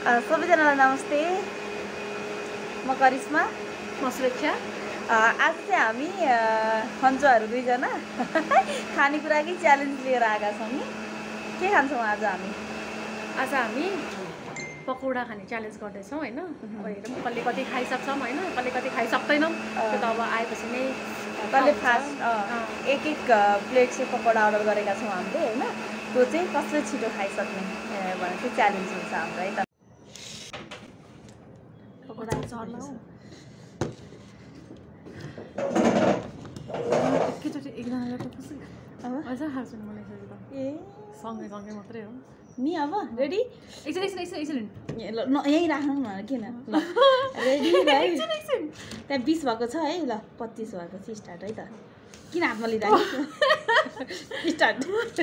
सबैजनालाई नमस्ते। म करिश्मा, म सुरक्षा। आज चाहिँ हामी खन्चोहरू दुईजना खानेकुराकै च्यालेन्ज लिएर आएका छौँ नि। के खान्छौँ आज हामी? आज हामी पकौडा खाने च्यालेन्ज गर्दैछौँ होइन। हेरौँ कसले कति खाइसक्छौँ होइन, कसले कति खाइसक्दैनौँ त्यो त अब आएपछि नै कसले फास्ट एक प्लेट चाहिँ पकौडा अर्डर गरेका छौँ हामीले होइन। त्यो चाहिँ कसले छिटो खाइसक्ने भनेर चाहिँ च्यालेन्ज हुन्छ हाम्रो है त। पकौडा एकैचोटि एकजनालाई त खुसी अझ खाल्छु नि मलाई यसरी त। ए सँगै सँगै मात्रै हो नि। अब रेडी? एकछिन ल यहीँ राख्नु न किन? ल रेडी है। त्यहाँ 20 भएको छ है। ल 25 भएपछि स्टार्ट है त। किन हातमा लिइरहेको? स्टार्ट।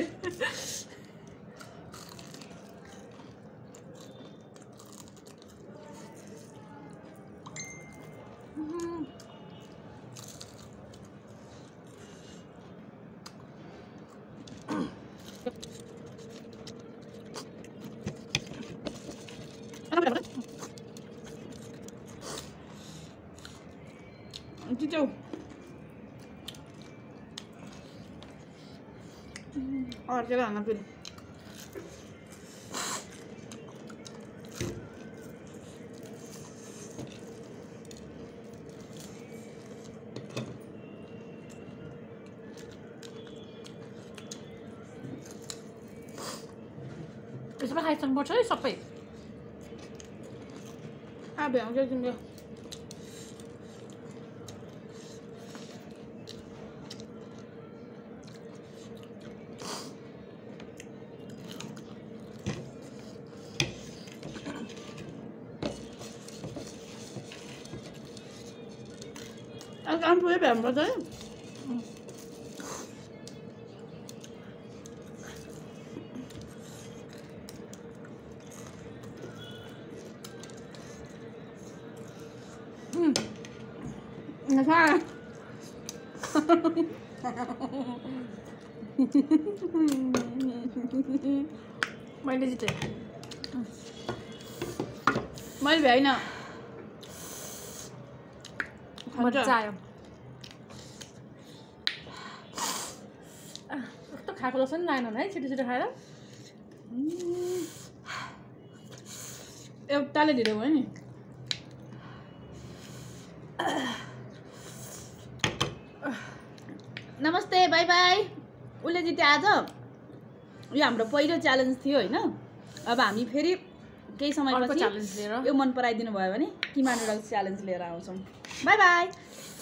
Cincau. Coba ngambil. यसमा खाइसक्नुपर्छ है सबै। Yang jadi dia. Ang punya berapa tu? Nggak मैले जिते। मैले भ्याइन। मजा आयो। कस्तो खाएको जस्तो नि लागेन है छिटो छिटो खाएर। एउटाले ढिलो भयो नि। नमस्ते, बाई बाई। उसले जिते आज। यो हाम्रो पहिलो च्यालेन्ज थियो होइन। अब हामी फेरि केही समयपछि च्यालेन्ज लिएर यो मन पराइदिनु भयो भने किमा नुडल्स च्यालेन्ज लिएर आउँछौँ। Bye by.